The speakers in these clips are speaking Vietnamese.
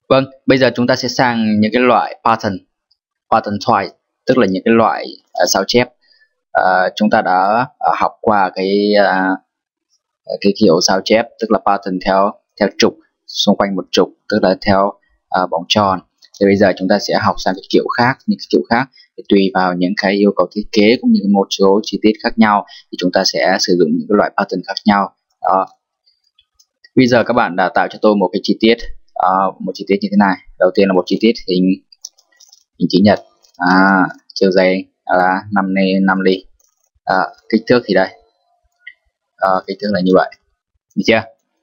Vâng, bây giờ chúng ta sẽ sang những cái loại pattern type, tức là những cái loại sao chép. Chúng ta đã học qua cái kiểu sao chép, tức là pattern theo trục, xung quanh một trục, tức là theo vòng tròn. Thì bây giờ chúng ta sẽ học sang cái kiểu khác, những cái kiểu khác thì tùy vào những cái yêu cầu thiết kế cũng như một số chi tiết khác nhau thì chúng ta sẽ sử dụng những cái loại pattern khác nhau. Đó. Bây giờ các bạn đã tạo cho tôi một cái chi tiết, một chi tiết như thế này. Đầu tiên là một chi tiết hình chữ nhật, chiều dày là 5 ly, kích thước thì đây, kích thước là như vậy, được chưa?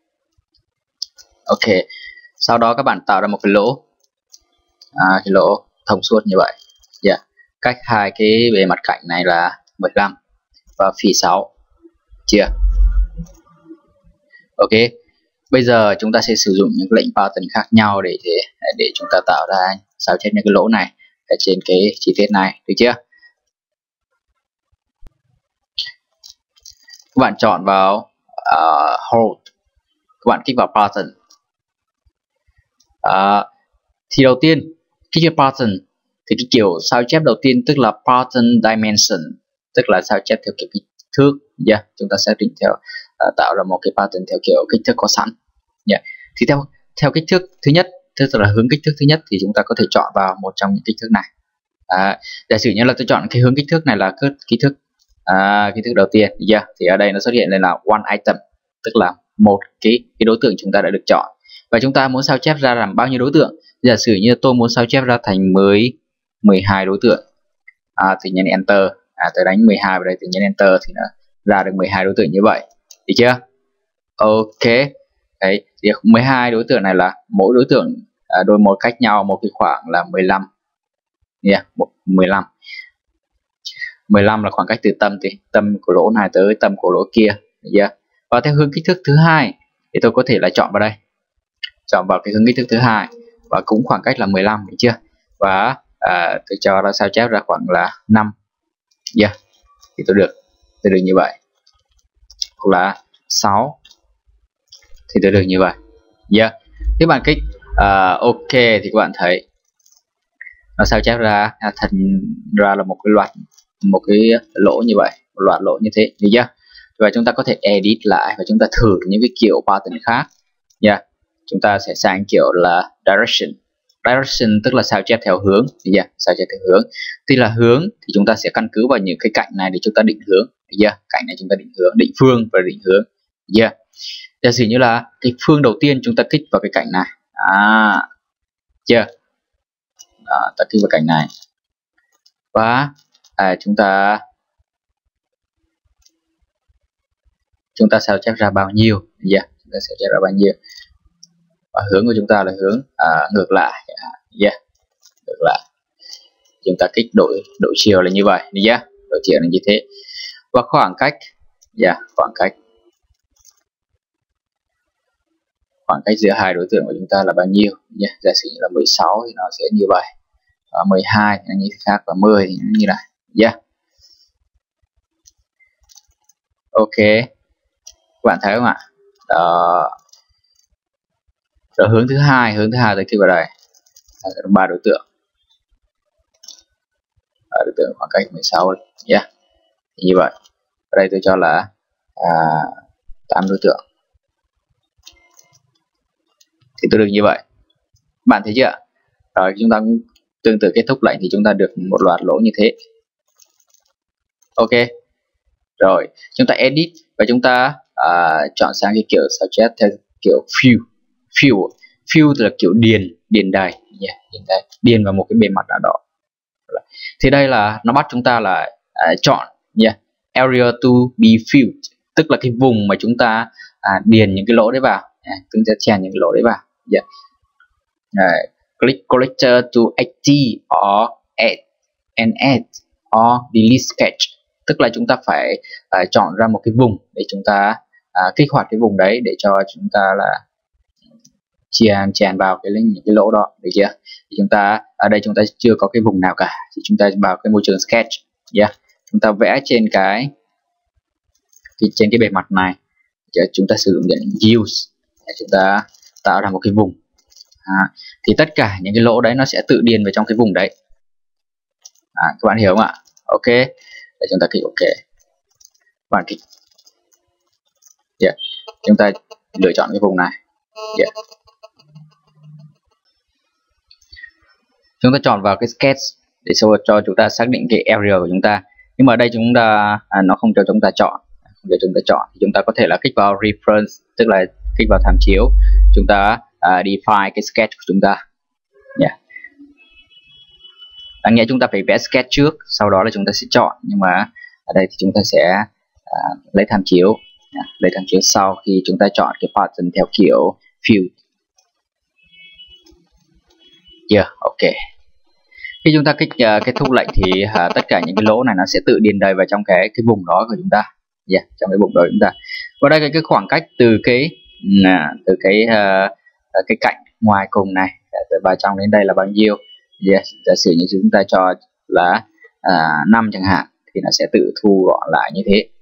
Ok, sau đó các bạn tạo ra một cái lỗ, cái lỗ thông suốt như vậy, cách hai cái bề mặt cạnh này là 15 và phỉ 6, chưa? Ok, bây giờ chúng ta sẽ sử dụng những lệnh pattern khác nhau để chúng ta tạo ra sao chép những cái lỗ này ở trên cái chi tiết này, được chưa? Các bạn chọn vào hold, các bạn kích vào pattern. Thì đầu tiên kích vào pattern thì cái kiểu sao chép đầu tiên tức là pattern dimension, tức là sao chép theo kiểu kích thước. Chúng ta sẽ định tạo ra một cái pattern theo kiểu kích thước có sẵn. Thì theo kích thước thứ nhất, tức là hướng kích thước thứ nhất thì chúng ta có thể chọn vào một trong những kích thước này. Giả sử như là tôi chọn cái hướng kích thước này là kích thước đầu tiên, thì ở đây nó xuất hiện lên là one item, tức là một cái đối tượng chúng ta đã được chọn, và chúng ta muốn sao chép ra làm bao nhiêu đối tượng. Giả sử như tôi muốn sao chép ra thành 12 đối tượng, thì nhấn enter, tôi đánh 12 vào đây thì nhấn enter thì nó ra được 12 đối tượng như vậy, được chưa? Ok, đấy, thì 12 đối tượng này là mỗi đối tượng đôi một cách nhau một cái khoảng là 15, 15 là khoảng cách từ tâm của lỗ này tới tâm của lỗ kia, và theo hướng kích thước thứ hai thì tôi có thể là chọn vào đây, chọn vào cái hướng kích thước thứ hai và cũng khoảng cách là 15, được chưa? Và tôi cho ra sao chép ra khoảng là 5, thì tôi được như vậy, hoặc là 6 thì tôi được như vậy. Nếu bạn kích ok thì các bạn thấy nó sao chép ra thành ra là một cái lỗ như vậy, một loạt lỗ như thế, được chưa? Và chúng ta có thể edit lại và chúng ta thử những cái kiểu pattern khác. Chúng ta sẽ sang kiểu là direction, tức là sao chép theo hướng, sao chép theo hướng. Thì là hướng thì chúng ta sẽ căn cứ vào những cái cạnh này để chúng ta định hướng, cạnh này chúng ta định hướng, định phương và định hướng. Giả sử như là cái phương đầu tiên chúng ta kích vào cái cạnh này, ta kích vào cạnh này và chúng ta sao chép ra bao nhiêu, chúng ta sao chép ra bao nhiêu, và hướng của chúng ta là hướng ngược lại, ngược lại, chúng ta kích đổi chiều là như vậy, đổi chiều là như thế. Và khoảng cách, khoảng cách giữa hai đối tượng của chúng ta là bao nhiêu, giả sử như là 16 thì nó sẽ như vậy, 12 thì nó như thế khác, và 10 thì nó như này, ok, các bạn thấy không ạ? Rồi hướng thứ hai tôi kêu vào đây, 3 đối tượng, khoảng cách 16, thì như vậy. Ở đây tôi cho là 8 đối tượng thì tôi được như vậy, bạn thấy chưa? Rồi chúng ta cũng tương tự kết thúc lệnh thì chúng ta được một loạt lỗ như thế. Ok, rồi chúng ta edit và chúng ta chọn sang cái kiểu sao chép theo kiểu fill là kiểu điền đầy, điền vào một cái bề mặt nào đó. Thì đây là nó bắt chúng ta là chọn area to be filled, tức là cái vùng mà chúng ta điền những cái lỗ đấy vào, chúng ta chèn những cái lỗ đấy vào. Click collector to add or delete sketch, tức là chúng ta phải chọn ra một cái vùng để chúng ta kích hoạt cái vùng đấy để cho chúng ta là chèn vào những cái lỗ đó, được chưa? Thì chúng ta ở đây chúng ta chưa có cái vùng nào cả, thì chúng ta vào cái môi trường sketch, chúng ta vẽ trên cái bề mặt này, chúng ta sử dụng lệnh use để chúng ta tạo ra một cái vùng Thì tất cả những cái lỗ đấy nó sẽ tự điền vào trong cái vùng đấy. Các bạn hiểu không ạ? Ok, để chúng ta kích ok. Bạn kích chúng ta lựa chọn cái vùng này. Chúng ta chọn vào cái sketch để cho chúng ta xác định cái area của chúng ta. Nhưng mà ở đây chúng ta nó không cho chúng ta chọn, thì chúng ta có thể là kích vào reference, tức là kích vào tham chiếu, chúng ta define cái sketch của chúng ta. Đáng nghĩa chúng ta phải vẽ sketch trước, sau đó là chúng ta sẽ chọn, nhưng mà ở đây thì chúng ta sẽ lấy tham chiếu, sau khi chúng ta chọn cái pattern theo kiểu fill. Ok. Khi chúng ta kích kết thúc lệnh thì tất cả những cái lỗ này nó sẽ tự điền đầy vào trong cái vùng đó của chúng ta. Trong cái vùng đó của chúng ta. Và đây là cái khoảng cách từ cái cạnh ngoài cùng này vào trong đến đây là bao nhiêu. Giả sử như chúng ta cho là 5 chẳng hạn, thì nó sẽ tự thu gọn lại như thế.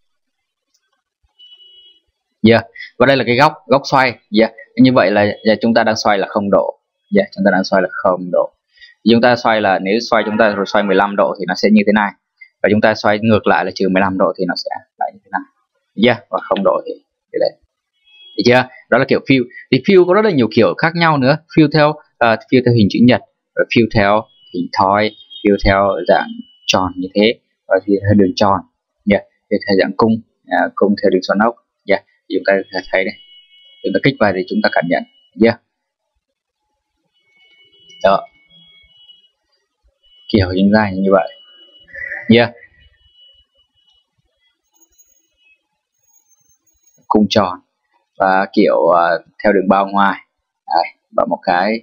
Và đây là cái góc xoay. Như vậy là chúng ta đang xoay là 0 độ. Chúng ta đang xoay là 0 độ. Chúng ta xoay là, nếu xoay chúng ta xoay 15 độ thì nó sẽ như thế này, và chúng ta xoay ngược lại là trừ 15 độ thì nó sẽ lại như thế này. Và 0 độ thì đây. Được chưa? Đó là kiểu fill. Thì fill có rất là nhiều kiểu khác nhau nữa. Fill theo hình chữ nhật, rồi fill theo hình thoi, fill theo dạng tròn như thế, và fill theo đường tròn, fill theo dạng cung, cung theo đường xoắn ốc. Thì chúng ta thấy đây, chúng ta kích vào thì chúng ta cảm nhận. Đó, kiểu hình ra như vậy. Cung tròn và kiểu theo đường bao ngoài. Và một cái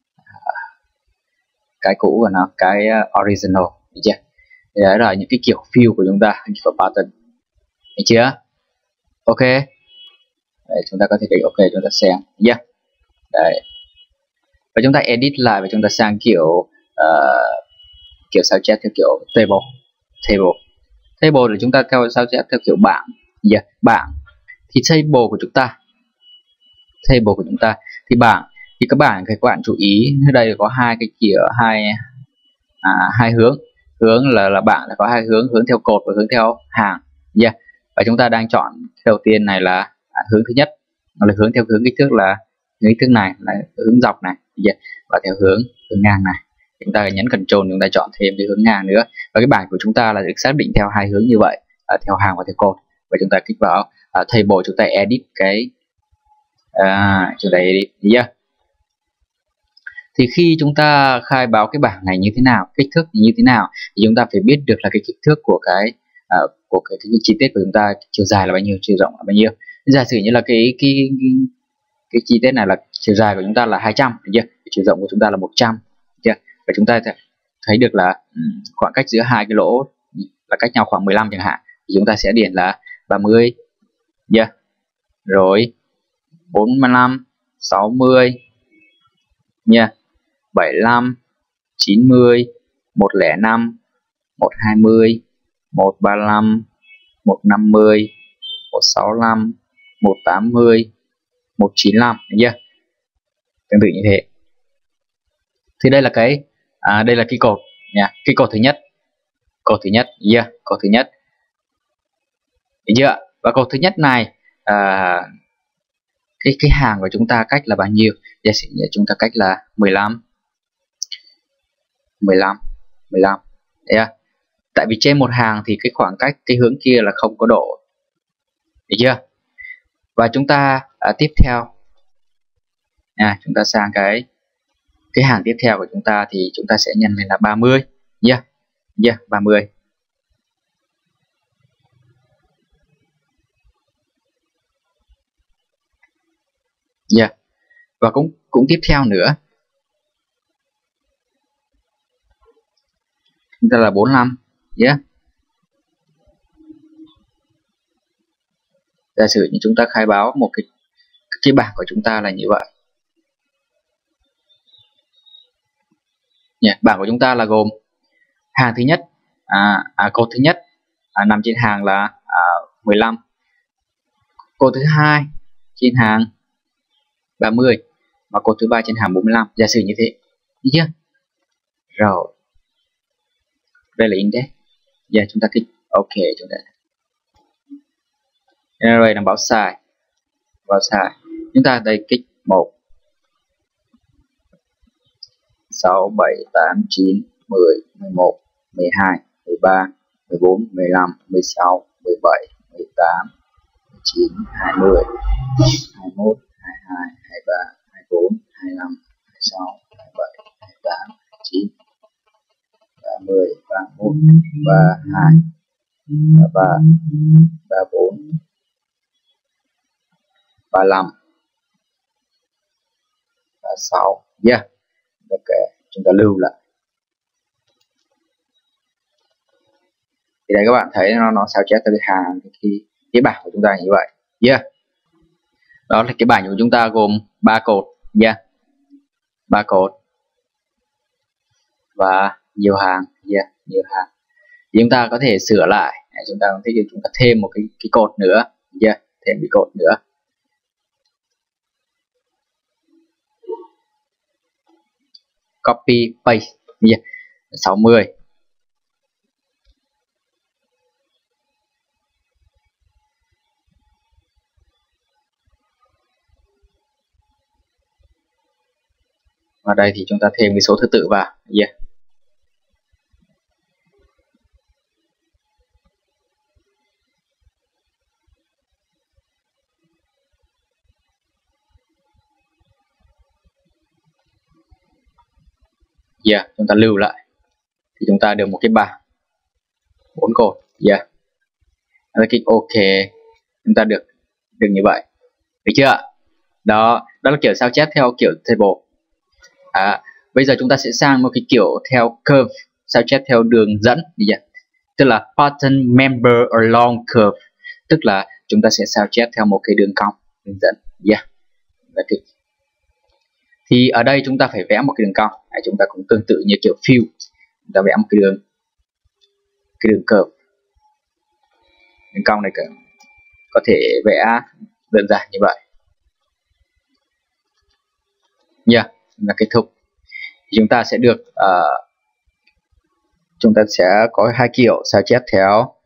cũ của nó, cái original. Được chưa? Thì đấy là những cái kiểu fill của chúng ta, kiểu pattern. Được chưa? Ok. Đấy, chúng ta có thể kích ok, chúng ta xem. Đấy. Và chúng ta edit lại và chúng ta sang kiểu sao chép theo kiểu table thì chúng ta theo sao chép theo kiểu bảng. Bảng thì table của chúng ta thì bảng thì các bạn chú ý ở đây có hai cái kiểu hai hướng là bảng là có hai hướng theo cột và hướng theo hàng. Và chúng ta đang chọn đầu tiên này là hướng thứ nhất, là hướng theo hướng kích thước, là hướng kích thước này là hướng dọc này, và theo hướng ngang này chúng ta nhấn Ctrl, chúng ta chọn thêm cái hướng ngang nữa, và cái bảng của chúng ta là được xác định theo hai hướng như vậy, theo hàng và theo cột. Và chúng ta kích vào table, chúng ta edit cái chúng ta edit. Thì khi chúng ta khai báo cái bảng này như thế nào, kích thước như thế nào, thì chúng ta phải biết được là cái kích thước của cái chi tiết của chúng ta, chiều dài là bao nhiêu, chiều rộng là bao nhiêu. Giả sử như là cái chi tiết này là chiều dài của chúng ta là 200, chiều rộng của chúng ta là 100, và chúng ta thấy được là khoảng cách giữa hai cái lỗ là cách nhau khoảng 15 chẳng hạn, thì chúng ta sẽ điền là 30, rồi 45, 60, 75, 90, 105, 120, 135, 150, 165, 180, 195, tương tự như thế. Thì đây là cái cột nha, cái cột thứ nhất, cột thứ nhất. Được chưa? Và cột thứ nhất này cái hàng của chúng ta cách là bao nhiêu? Giả sử như chúng ta cách là 15. Tại vì trên một hàng thì cái khoảng cách cái hướng kia là không có độ. Được chưa? Và chúng ta tiếp theo chúng ta sang cái hàng tiếp theo của chúng ta thì chúng ta sẽ nhân lên là 30. 30. Và cũng tiếp theo nữa, chúng ta là 45. Giả sử như chúng ta khai báo một cái bảng của chúng ta là như vậy. Bảng của chúng ta là gồm hàng thứ nhất, cột thứ nhất nằm trên hàng là 15, cột thứ hai trên hàng 30, và cột thứ ba trên hàng 45, giả sử như thế, được chưa? Rồi đây là index. Giờ chúng ta kích OK, chúng ta rồi làm báo sai, chúng ta đây kích 1 6 7 8 9 10 11 12 13 14 15 16 17 18 19 20 21 22 23 24 25 26 27 28 29 30 31 32 33 34 35 36. Yeah. Ok, chúng ta lưu lại. Thì đây các bạn thấy nó sao chép tới hàng cái bảng của chúng ta như vậy. Yeah. Đó là cái bảng của chúng ta gồm 3 cột. Yeah. 3 cột và nhiều hàng. Yeah, nhiều hàng. Thì chúng ta có thể sửa lại. Chúng ta có thể chúng ta thêm một cái cột nữa. Yeah, thêm cái cột nữa. Copy paste. Yeah. 60. Và đây thì chúng ta thêm cái số thứ tự vào. Yeah. Yeah, chúng ta lưu lại thì chúng ta được một cái bảng 4 cột. Yeah. Chúng ta kích OK, chúng ta được như vậy, được chưa? Đó là kiểu sao chép theo kiểu table. Bây giờ chúng ta sẽ sang một cái kiểu theo curve, sao chép theo đường dẫn. Tức là pattern member along curve, tức là chúng ta sẽ sao chép theo một cái đường cong, đường dẫn. Yeah. Thì ở đây chúng ta phải vẽ một cái đường cong. Chúng ta cũng tương tự như kiểu fill, chúng ta vẽ một cái đường curve. Đường cong này có thể vẽ đơn giản như vậy. Yeah, là kết thúc. Thì chúng ta sẽ được chúng ta sẽ có hai kiểu sao chép theo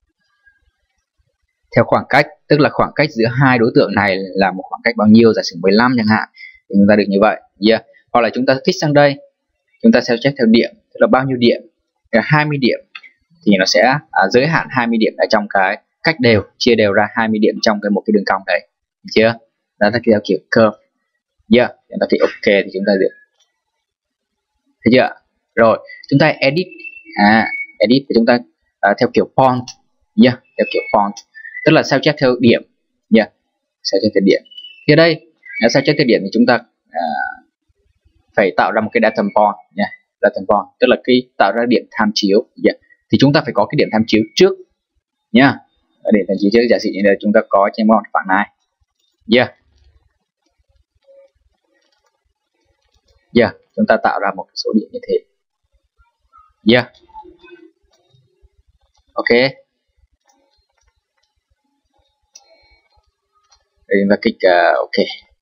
khoảng cách, tức là khoảng cách giữa hai đối tượng này là một khoảng cách bao nhiêu, giả sử 15 chẳng hạn, thì chúng ta được như vậy. Yeah. Hoặc là chúng ta thích sang đây, chúng ta sao chép theo điểm, tức là bao nhiêu điểm, 20 điểm thì nó sẽ giới hạn 20 điểm ở trong cái cách đều, chia đều ra 20 điểm trong một cái đường cong đấy. Được chưa? Đó là theo kiểu curve. Yeah. Chúng ta klik OK thì chúng ta được. Thấy chưa? Rồi chúng ta edit. Edit thì chúng ta theo kiểu font. Yeah. Theo kiểu font, tức là sao chép theo điểm. Yeah. Sao chép theo điểm. Thì ở đây sao chép theo điểm thì chúng ta phải tạo ra một cái datum point. Yeah. Datum point tức là cái tạo ra điểm tham chiếu. Yeah. Thì chúng ta phải có cái điểm tham chiếu trước nha. Điểm tham chiếu trước, giả sử như là chúng ta có trên một khoảng này. Yeah. Yeah. Chúng ta tạo ra một số điểm như thế. Yeah. Ok. Đây chúng ta kích OK.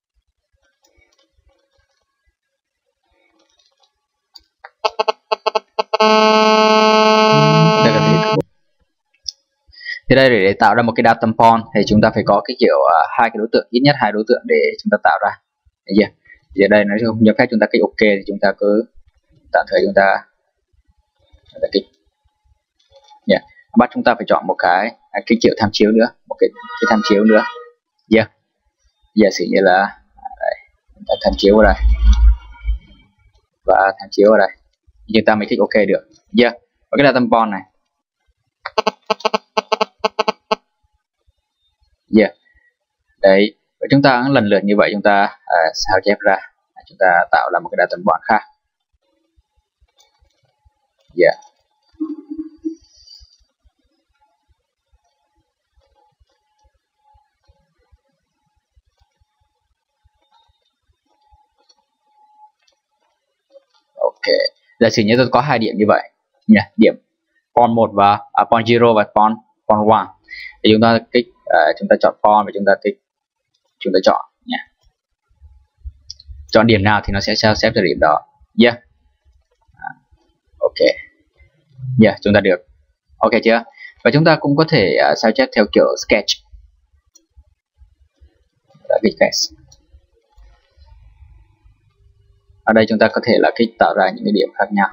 Thì đây để tạo ra một cái datum point thì chúng ta phải có cái kiểu hai cái đối tượng, ít nhất hai đối tượng để chúng ta tạo ra. Thấy chưa? Thì ở đây nó không cho phép chúng ta kích OK thì chúng ta cứ tạm thời chúng ta kích. Yeah. Bắt chúng ta phải chọn một cái kiểu tham chiếu nữa, một cái tham chiếu nữa. Yeah. Giả sử như là đây, chúng ta tham chiếu ở đây và tham chiếu ở đây, chúng ta mới kích OK được. Yeah. Và cái datum point này. Yeah. Đấy, và chúng ta lần lượt như vậy chúng ta sao chép ra, chúng ta tạo ra một cái datum point khác. Yeah. Ok, giả sử như tôi có hai điểm như vậy nha, điểm point 1 và point 0 và point 1 thì chúng ta kích chúng ta chọn point và chúng ta kích, chúng ta chọn nha. chọn điểm nào thì nó sẽ sao xếp cho điểm đó. Yeah. Ok. Yeah, chúng ta được. Ok chưa? Và chúng ta cũng có thể sao chép theo kiểu sketch. Ở đây chúng ta có thể là kích tạo ra những cái điểm khác nhau.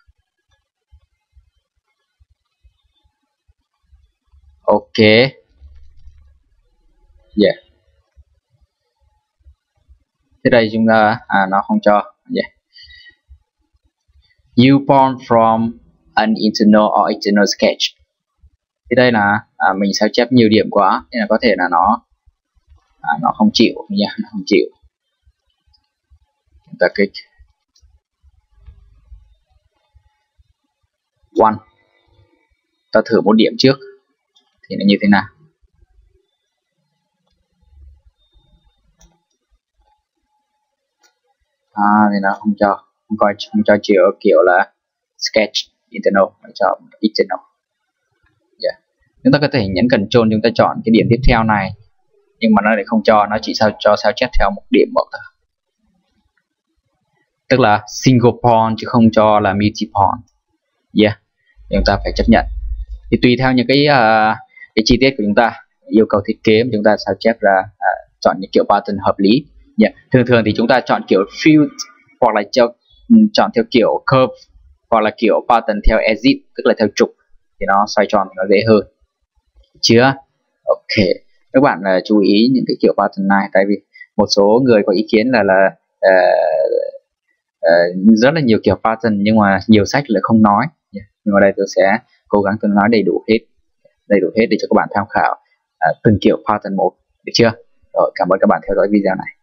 Ok. Yeah. Thế đây chúng ta nó không cho. Yeah. You born from an internal or external sketch. Thì đây là mình sao chép nhiều điểm quá nên là có thể là nó không chịu nha, nó không chịu. Chúng ta kích one. Ta thử một điểm trước thì nó như thế nào. Thì nó không cho kiểu là sketch internal, phải cho external. Yeah. Chúng ta có thể nhấn Ctrl, chúng ta chọn cái điểm tiếp theo này, nhưng mà nó lại không cho, nó chỉ sao chép theo một điểm một thôi, tức là single pawn chứ không cho là multi pawn. Yeah, chúng ta phải chấp nhận. Thì tùy theo những cái chi tiết của chúng ta, yêu cầu thiết kế chúng ta sao chép ra chọn những kiểu pattern hợp lý. Yeah. Thường thì chúng ta chọn kiểu field hoặc là chọn theo kiểu curve hoặc là kiểu pattern theo exit, tức là theo trục thì nó xoay tròn thì nó dễ hơn. Chưa? Ok. Các bạn chú ý những cái kiểu pattern này, tại vì một số người có ý kiến là rất là nhiều kiểu pattern nhưng mà nhiều sách lại không nói. Nhưng mà đây tôi sẽ cố gắng tôi nói đầy đủ hết để cho các bạn tham khảo từng kiểu pattern một, được chưa? Rồi, cảm ơn các bạn theo dõi video này.